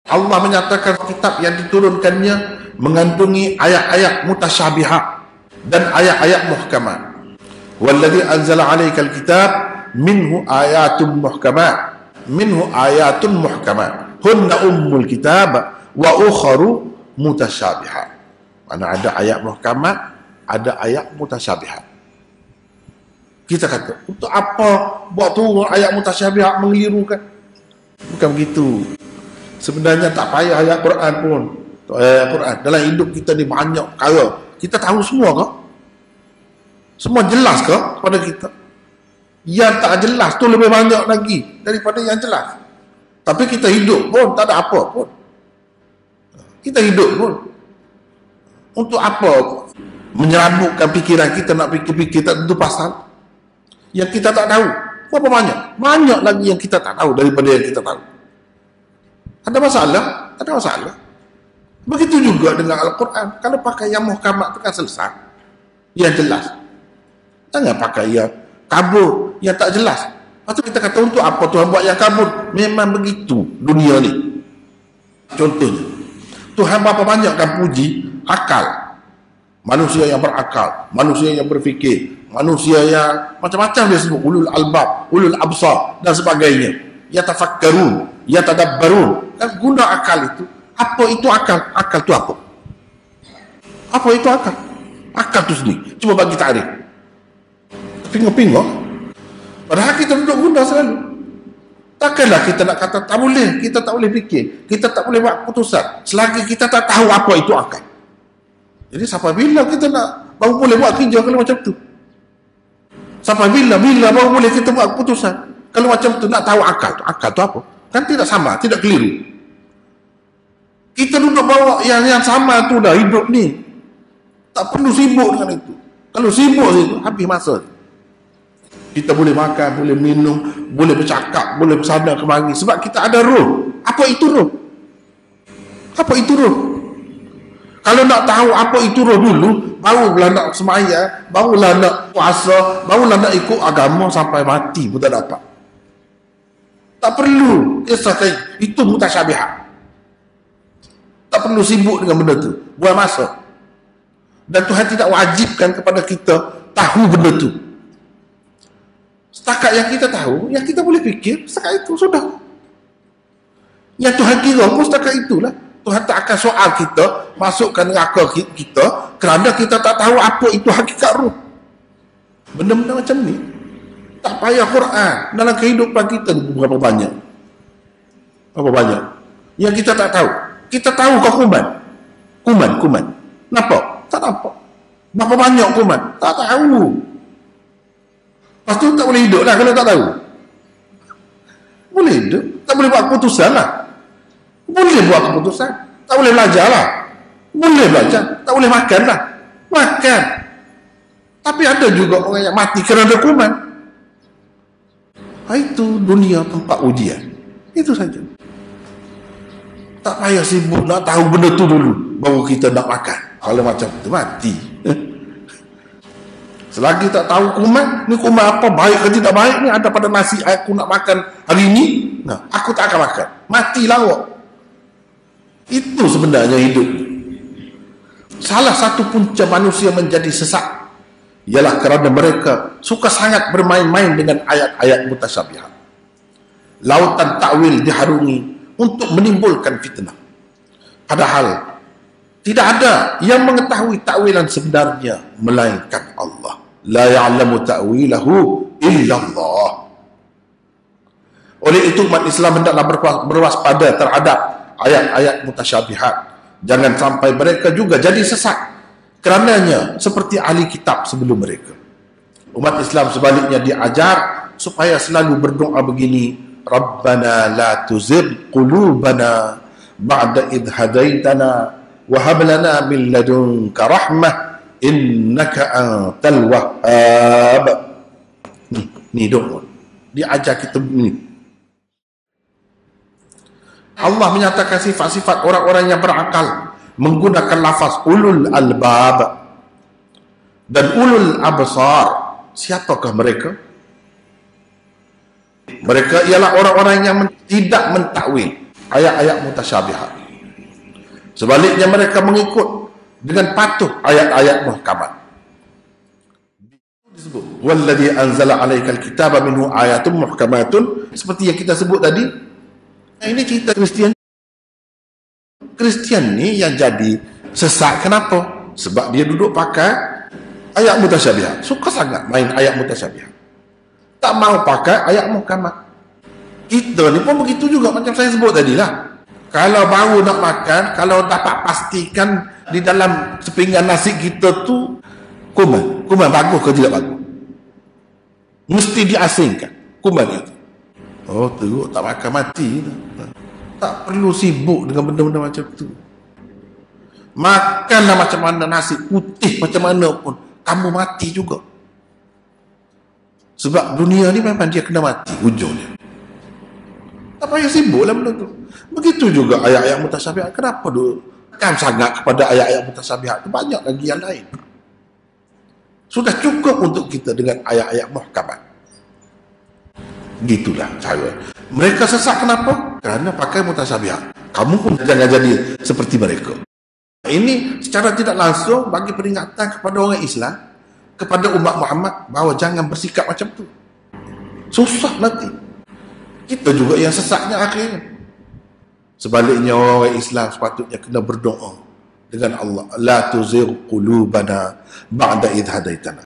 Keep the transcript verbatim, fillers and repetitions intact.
Allah menyatakan kitab yang diturunkannya mengandungi ayat-ayat mutasyabihat dan ayat-ayat muhkamat. Walladzi anzala 'alaikal kitab minhu ayatun muhkamat minhu ayatun muhkamat hunna ummul kitab wa ukharu mutasyabihat. Mana ada ayat muhkamat, ada ayat mutasyabihat. Kita kata, untuk apa buat turun ayat mutasyabihat mengelirukan? Bukan begitu. Sebenarnya tak payah ayat Quran pun. Ayat Quran dalam hidup kita ni banyak perkara kita tahu semua ke? Semua jelas ke pada kita? Yang tak jelas tu lebih banyak lagi daripada yang jelas. Tapi kita hidup pun tak ada apa pun. Kita hidup pun untuk apa menyerabutkan fikiran kita nak fikir-fikir tak tentu pasal yang kita tak tahu? Berapa banyak? Banyak lagi yang kita tak tahu daripada yang kita tahu. Ada masalah? Ada masalah. Begitu juga dengan Al-Quran. Kalau pakai yang muhkamat itu kan selesai. Yang jelas. Jangan pakai yang kabur, yang tak jelas. Lepas tu kita kata, untuk apa Tuhan buat yang kabur? Memang begitu dunia ni. Contohnya, Tuhan berapa banyak kan puji akal. Manusia yang berakal, manusia yang berfikir, manusia yang macam-macam dia sebut, ulul albab, ulul absar dan sebagainya. Yatafakkarun, yatadabbarun. Dan guna akal itu. Apa itu akal? Akal itu apa? Apa itu akal? Akal itu sendiri. Cuba bagi takrif. Pinggu-pinggu. Padahal kita duduk guna selalu. Takkanlah kita nak kata tak boleh, kita tak boleh fikir, kita tak boleh buat keputusan selagi kita tak tahu apa itu akal. Jadi sampai bila kita nak baru boleh buat kerja kalau macam tu? Sampai bila bila baru boleh kita buat keputusan kalau macam tu? Nak tahu akal tu, akal tu apa? Kan tidak sama, tidak keliru. Kita duduk bawa yang yang sama tu dah hidup ni. Tak perlu sibuk dengan itu. Kalau sibuk itu habis masa. Kita boleh makan, boleh minum, boleh bercakap, boleh bersana kemari sebab kita ada roh. Apa itu roh? Apa itu roh? Kalau nak tahu apa itu roh dulu, barulah nak sembahyang, barulah nak puasa, barulah nak ikut agama sampai mati pun tak dapat. Tak perlu. Itu mutasyabihat. Tak perlu sibuk dengan benda tu. Buang masa. Dan Tuhan tidak wajibkan kepada kita tahu benda tu. Setakat yang kita tahu, yang kita boleh fikir, setakat itu sudah. Yang Tuhan kira pun setakat itulah. Tuhan tak akan soal kita, masukkan neraka kita, kerana kita tak tahu apa itu hakikat roh. Benda-benda macam ni, tak payah Quran. Dalam kehidupan kita berapa banyak? Berapa banyak? Yang kita tak tahu. Kita tahu kau kuman? Kuman, kuman. Nampak? Tak nampak. Berapa banyak kuman? Tak tahu. Lepas tu tak boleh hidup lah kalau tak tahu. Boleh hidup. Tak boleh buat keputusan lah. Boleh buat keputusan. Tak boleh belajar lah. Boleh belajar. Tak boleh makan lah. Makan. Tapi ada juga orang yang mati kerana kuman. Itu dunia tempat ujian. Itu saja. Tak payah sibuk nak tahu benda tu dulu baru kita nak makan. Kalau macam tu mati. Selagi tak tahu kuman, ni kuman apa, baik ke tidak baik ni ada pada nasi aku nak makan hari ni, nah, aku tak akan makan. Mati lawak. Itu sebenarnya hidup. Salah satu punca manusia menjadi sesat ialah kerana mereka suka sangat bermain-main dengan ayat-ayat mutasyabihat. Lautan takwil diharungi untuk menimbulkan fitnah. Padahal tidak ada yang mengetahui takwilan sebenarnya melainkan Allah. La ya'lamu ta'wilahu illa Allah. Oleh itu umat Islam hendaklah berwaspada terhadap ayat-ayat mutasyabihat. Jangan sampai mereka juga jadi sesat kerananya seperti ahli kitab sebelum mereka. Umat Islam sebaliknya diajar supaya selalu berdoa begini, Rabbana la tuzigh qulubana ba'da idh hadaitana wa hab lana min ladunka rahmah innaka antal wahhab. Ni, ni doa. Dia ajar kita ni. Allah menyatakan sifat-sifat orang-orang yang berakal menggunakan lafaz ulul albab dan ulul absar. Siapakah mereka? Mereka ialah orang-orang yang men tidak mentakwil. ayat-ayat mutasyabihat. Sebaliknya mereka mengikut dengan patuh ayat-ayat muhkamat. Disebut wallazi anzala 'alaikal kitaba minhu ayatun muhkamatun, seperti yang kita sebut tadi. Nah, ini cerita Kristian. Kristian ni yang jadi sesat kenapa? Sebab dia duduk pakai ayat mutasyabihat. Suka sangat main ayat mutasyabihat. Tak mau pakai ayat muhkamat. Kita ni pun begitu juga macam saya sebut tadi lah. Kalau baru nak makan, kalau dapat pastikan di dalam sepinggan nasi kita tu kuman, kuman bagus ke tidak bagus, mesti diasingkan kuman itu. Oh teruk, tak makan mati. Tak perlu sibuk dengan benda-benda macam tu. Makanlah macam mana nasi putih macam mana pun, kamu mati juga. Sebab dunia ni memang dia kena mati ujungnya. Tak payah sibuk lah benda tu. Begitu juga ayat-ayat mutasyabihat. Kenapa dulu kan sangat kepada ayat-ayat mutasyabihat tu? Banyak lagi yang lain. Sudah cukup untuk kita dengan ayat-ayat muhkamat. Gitulah cara. Mereka sesat kenapa? Kerana pakai mutasyabihat. Kamu pun jangan jadi seperti mereka. Ini secara tidak langsung bagi peringatan kepada orang Islam, kepada umat Muhammad, bahawa jangan bersikap macam tu. Susah nanti. Kita juga yang sesatnya akhirnya. Sebaliknya orang Islam sepatutnya kena berdoa dengan Allah, la tuzigh qulubana ba'da idh hadaitana.